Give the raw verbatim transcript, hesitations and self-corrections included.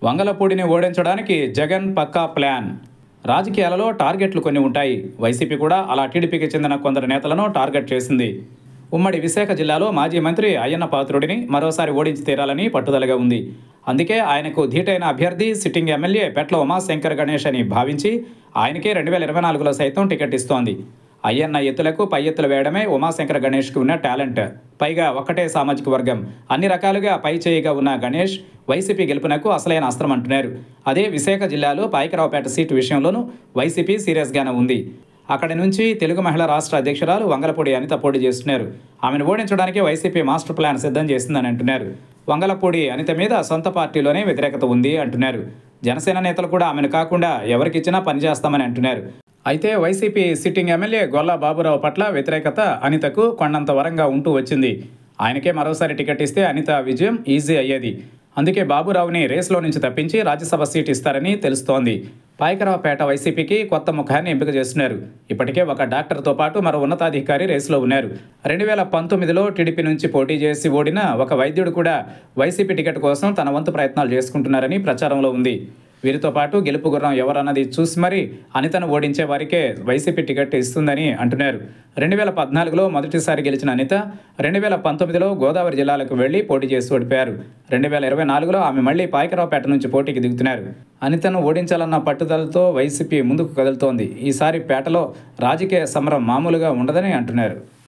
వంగలపూడిని ఓడించడానికి జగన్ పక్కా ప్లాన్. రాజకీయాలలో టార్గెట్లు కొన్ని ఉంటాయి. వైసీపీ కూడా అలా టీడీపీకి చెందిన కొందరు నేతలను టార్గెట్ చేసింది. ఉమ్మడి విశాఖ జిల్లాలో మాజీ మంత్రి అయ్యన్న పాత్రుడిని మరోసారి ఓడించి తీరాలని పట్టుదలగా ఉంది. అందుకే ఆయనకు ధీటైన అభ్యర్థి సిట్టింగ్ ఎమ్మెల్యే పెట్ల ఉమాశంకర్ గణేష్ అని భావించి ఆయనకే రెండు వేల ఇరవై నాలుగులో సైతం టికెట్ ఇస్తోంది. అయ్యన్న ఎత్తులకు పై ఎత్తులు వేయడమే ఉమాశంకర్ గణేష్కి ఉన్న టాలెంట్. పైగా ఒక్కటే సామాజిక వర్గం. అన్ని రకాలుగా పై చేయిగా ఉన్న గణేష్ వైసీపీ గెలుపునకు అసలైన అస్త్రం అంటున్నారు. అదే విశాఖ జిల్లాలో పాయకరావుపేట సీటు విషయంలోనూ వైసీపీ సీరియస్గానే ఉంది. అక్కడి నుంచి తెలుగు మహిళా రాష్ట్ర అధ్యక్షురాలు వంగలపూడి అనిత పోటీ చేస్తున్నారు. ఆమెను ఓడించడానికి వైసీపీ మాస్టర్ ప్లాన్ సిద్ధం చేసిందని అంటున్నారు. వంగలపూడి అనిత మీద సొంత పార్టీలోనే వ్యతిరేకత ఉంది అంటున్నారు. జనసేన నేతలు కూడా ఆమెను కాకుండా ఎవరికిచ్చినా పనిచేస్తామని అంటున్నారు. అయితే వైసీపీ సిట్టింగ్ ఎమ్మెల్యే గొల్లా బాబురావు పట్ల వ్యతిరేకత అనితకు కొండంత వరంగా ఉంటూ వచ్చింది. ఆయనకే మరోసారి టికెట్ ఇస్తే అనిత విజయం ఈజీ అయ్యేది. అందుకే బాబురావుని రేసులో నుంచి తప్పించి రాజ్యసభ సీట్ ఇస్తారని తెలుస్తోంది. పాయకరావుపేట వైసీపీకి కొత్త ముఖాన్ని ఎంపిక చేస్తున్నారు. ఇప్పటికే ఒక డాక్టర్తో పాటు మరో ఉన్నతాధికారి రేసులో ఉన్నారు. రెండు వేల పంతొమ్మిదిలో టీడీపీ నుంచి పోటీ చేసి ఓడిన ఒక వైద్యుడు కూడా వైసీపీ టికెట్ కోసం తన వంతు ప్రయత్నాలు చేసుకుంటున్నారని ప్రచారంలో ఉంది. వీరితో పాటు గెలుపు గుర్రం ఎవరన్నది చూసి మరీ అనితను ఓడించే వారికే వైసీపీ టికెట్ ఇస్తుందని అంటున్నారు. రెండు వేల పద్నాలుగులో మొదటిసారి గెలిచిన అనిత రెండు వేల పంతొమ్మిదిలో గోదావరి జిల్లాలకు వెళ్లి పోటీ చేసి ఓడిపోయారు. రెండు వేల ఇరవై నాలుగులో ఆమె మళ్లీ పాయకరావుపేట నుంచి పోటీకి దిగుతున్నారు. అనితను ఓడించాలన్న పట్టుదలతో వైసీపీ ముందుకు కదులుతోంది. ఈసారి పేటలో రాజకీయ సమరం మామూలుగా ఉండదని అంటున్నారు.